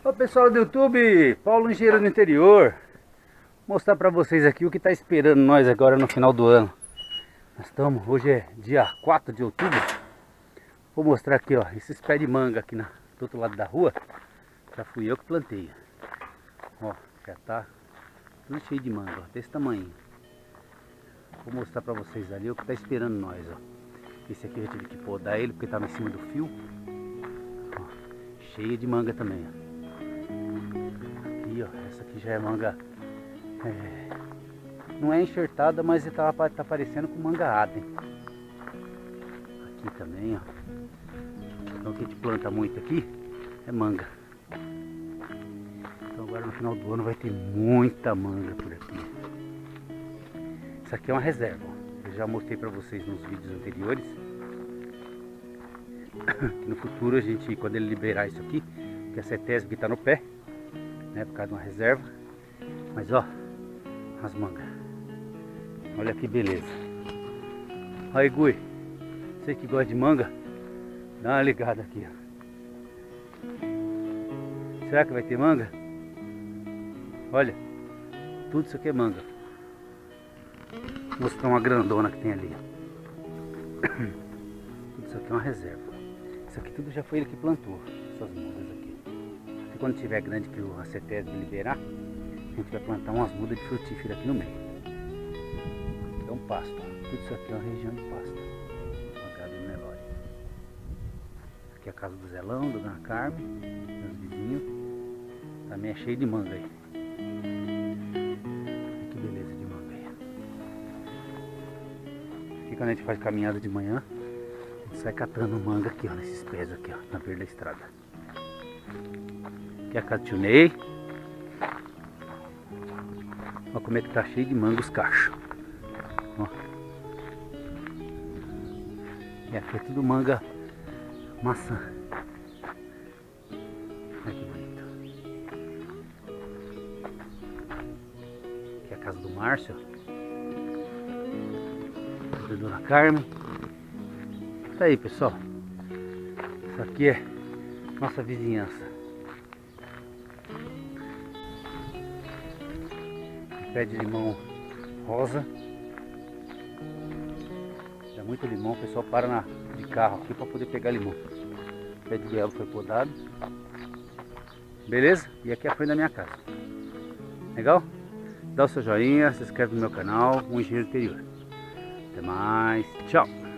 Olá pessoal do YouTube, Paulo Engenheiro do Interior. Vou mostrar para vocês aqui o que está esperando nós agora no final do ano. Hoje é dia 4 de outubro. Vou mostrar aqui, ó, esses pés de manga aqui do outro lado da rua. Já fui eu que plantei. Ó, já tá tudo cheio de manga, ó, desse tamanho. Vou mostrar para vocês ali o que está esperando nós, ó. Esse aqui eu tive que podar ele porque estava em cima do fio. Ó, cheia de manga também, ó. Aqui, ó, essa aqui já é manga, não é enxertada, mas tá parecendo com manga Aden. Aqui também, ó. Então o que a gente planta muito aqui é manga. Então agora no final do ano vai ter muita manga por aqui. Isso aqui é uma reserva, ó. Eu já mostrei para vocês nos vídeos anteriores. Que no futuro a gente, quando ele liberar isso aqui, que é a CETESB que está no pé, né, por causa de uma reserva. Mas ó, as mangas. Olha que beleza. Aí, Gui, você que gosta de manga, dá uma ligada aqui, ó. Será que vai ter manga? Olha, tudo isso aqui é manga. Vou mostrar uma grandona que tem ali, ó. Tudo isso aqui é uma reserva. Isso aqui tudo já foi ele que plantou, essas mudas aqui. E quando tiver grande que a CETESB liberar, a gente vai plantar umas mudas de frutífera aqui no meio. É um pasto, ó. Tudo isso aqui é uma região de pasto. Uma gado do Nelore. Aqui é a casa do Zelão, da Dona Carmen, meus vizinhos. Também é cheio de manga aí. Olha que beleza de manga aí. Aqui quando a gente faz caminhada de manhã, a gente sai catando manga aqui, ó, nesses pés aqui, ó, na beira da estrada. Aqui é a casa do tio Ney. Olha como é que tá cheio de manga os cachos. Ó. E aqui é tudo manga maçã. Olha que bonito. Aqui é a casa do Márcio. Da Dona Carmen. Tá aí, pessoal. Isso aqui é nossa vizinhança. Pé de limão rosa. Dá muito limão, o pessoal para de carro aqui para poder pegar limão. Pé de goiaba foi podado. Beleza? E aqui é a frente da minha casa. Legal? Dá o seu joinha, se inscreve no meu canal, o Engenheiro do Interior. Até mais, tchau!